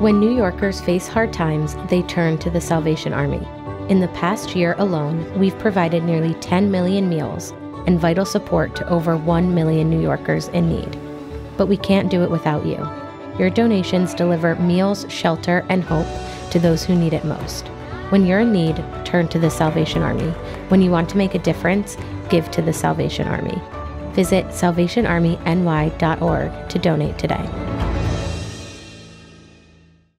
When New Yorkers face hard times, they turn to the Salvation Army. In the past year alone, we've provided nearly 10 million meals and vital support to over 1 million New Yorkers in need. But we can't do it without you. Your donations deliver meals, shelter, and hope to those who need it most. When you're in need, turn to the Salvation Army. When you want to make a difference, give to the Salvation Army. Visit salvationarmyny.org to donate today.